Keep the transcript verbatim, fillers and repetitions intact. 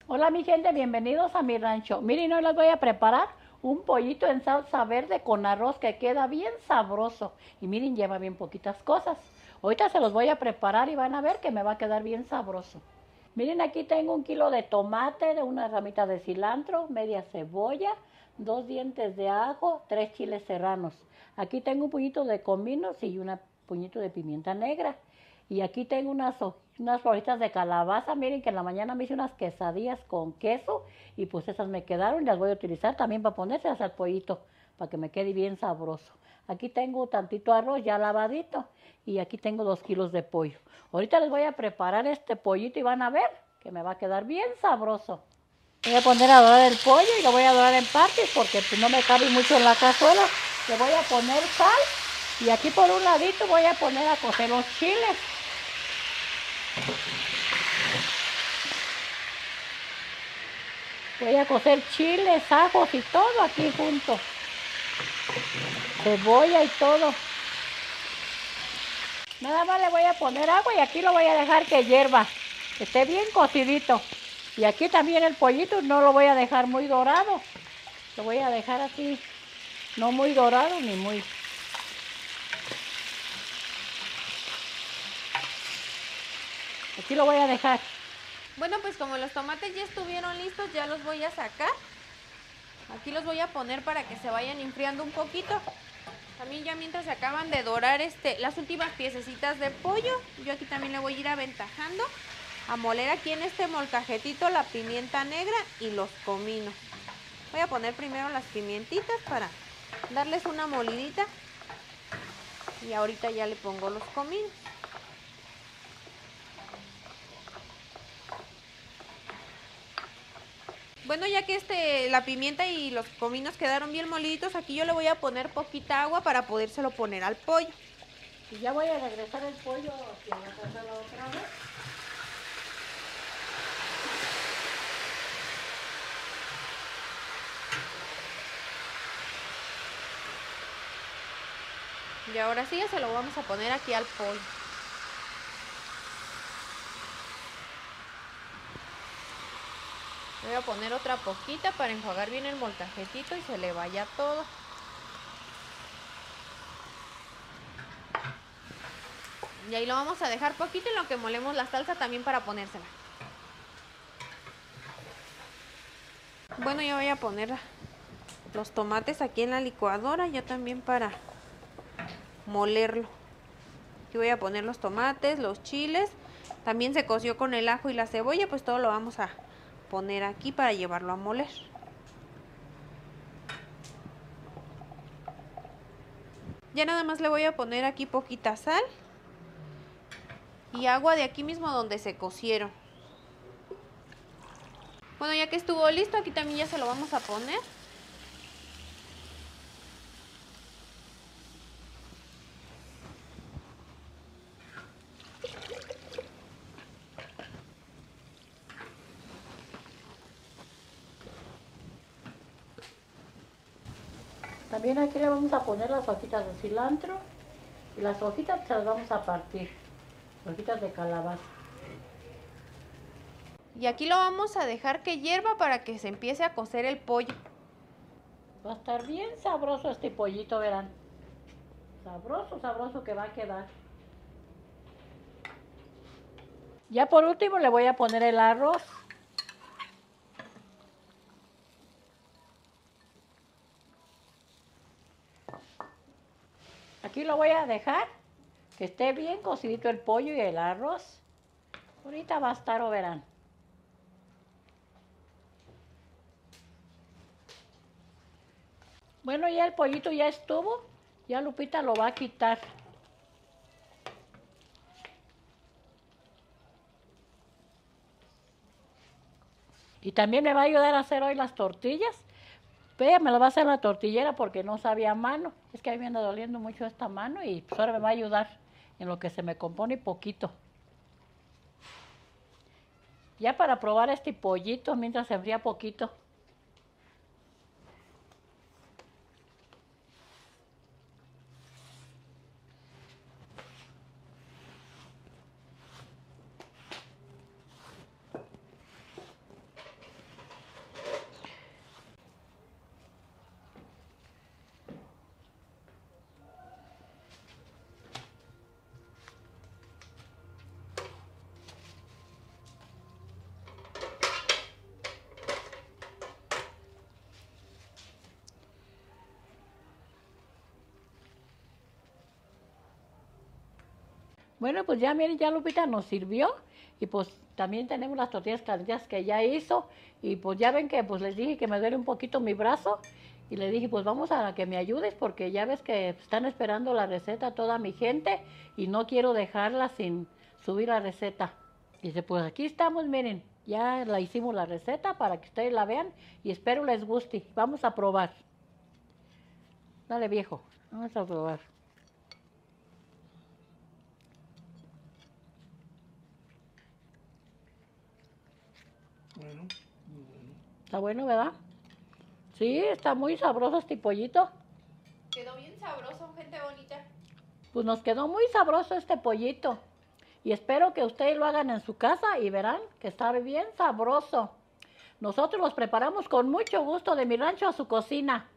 Hola mi gente, bienvenidos a mi rancho. Miren, hoy les voy a preparar un pollito en salsa verde con arroz que queda bien sabroso. Y miren, lleva bien poquitas cosas. Ahorita se los voy a preparar y van a ver que me va a quedar bien sabroso. Miren, aquí tengo un kilo de tomate, de una ramita de cilantro, media cebolla, dos dientes de ajo, tres chiles serranos. Aquí tengo un puñito de cominos y un puñito de pimienta negra. Y aquí tengo unas, unas floritas de calabaza. Miren que en la mañana me hice unas quesadillas con queso y pues esas me quedaron y las voy a utilizar también para ponérselas al pollito, para que me quede bien sabroso. Aquí tengo tantito arroz ya lavadito y aquí tengo dos kilos de pollo. Ahorita les voy a preparar este pollito y van a ver que me va a quedar bien sabroso. Voy a poner a dorar el pollo y lo voy a dorar en partes porque pues, no me cabe mucho en la cazuela. Le voy a poner sal y aquí por un ladito voy a poner a cocer los chiles. Voy a cocer chiles, ajos y todo aquí junto. Cebolla y todo. Nada más le voy a poner agua y aquí lo voy a dejar que hierva, que esté bien cocidito. Y aquí también el pollito no lo voy a dejar muy dorado. Lo voy a dejar así, no muy dorado ni muy... Aquí lo voy a dejar. Bueno, pues como los tomates ya estuvieron listos, ya los voy a sacar. Aquí los voy a poner para que se vayan enfriando un poquito. También ya mientras se acaban de dorar este, las últimas piececitas de pollo, yo aquí también le voy a ir aventajando a moler aquí en este molcajetito la pimienta negra y los cominos. Voy a poner primero las pimientitas para darles una molidita y ahorita ya le pongo los cominos. Bueno, ya que este, la pimienta y los cominos quedaron bien moliditos, aquí yo le voy a poner poquita agua para podérselo poner al pollo. Y ya voy a regresar el pollo hacia la cazuela otra vez. Y ahora sí ya se lo vamos a poner aquí al pollo. Voy a poner otra poquita para enjuagar bien el molcajetito y se le vaya todo. Y ahí lo vamos a dejar poquito en lo que molemos la salsa también para ponérsela. Bueno, ya voy a poner los tomates aquí en la licuadora ya también para molerlo. Aquí voy a poner los tomates, los chiles. También se coció con el ajo y la cebolla, pues todo lo vamos a poner aquí para llevarlo a moler. Ya nada más le voy a poner aquí poquita sal y agua de aquí mismo donde se cocieron. Bueno, ya que estuvo listo, aquí también ya se lo vamos a poner. También aquí le vamos a poner las hojitas de cilantro y las hojitas se las vamos a partir, hojitas de calabaza. Y aquí lo vamos a dejar que hierva para que se empiece a cocer el pollo. Va a estar bien sabroso este pollito, verán. Sabroso, sabroso que va a quedar. Ya por último le voy a poner el arroz. Aquí lo voy a dejar que esté bien cocidito el pollo y el arroz. Ahorita va a estar, o verán. Bueno, ya el pollito ya estuvo. Ya Lupita lo va a quitar. Y también me va a ayudar a hacer hoy las tortillas. Vea, me lo va a hacer la tortillera porque no sabía mano. Es que a mí me anda doliendo mucho esta mano y pues ahora me va a ayudar en lo que se me compone poquito. Ya para probar este pollito mientras se enfría poquito. Bueno, pues ya miren, ya Lupita nos sirvió y pues también tenemos las tortillas calientes que ya hizo y pues ya ven que pues les dije que me duele un poquito mi brazo y le dije pues vamos a que me ayudes porque ya ves que están esperando la receta toda mi gente y no quiero dejarla sin subir la receta. Y dice pues aquí estamos, miren, ya la hicimos la receta para que ustedes la vean y espero les guste. Vamos a probar. Dale viejo, vamos a probar. Bueno, muy bueno. Está bueno, ¿verdad? Sí, está muy sabroso este pollito. Quedó bien sabroso, gente bonita. Pues nos quedó muy sabroso este pollito. Y espero que ustedes lo hagan en su casa y verán que está bien sabroso. Nosotros los preparamos con mucho gusto de mi rancho a su cocina.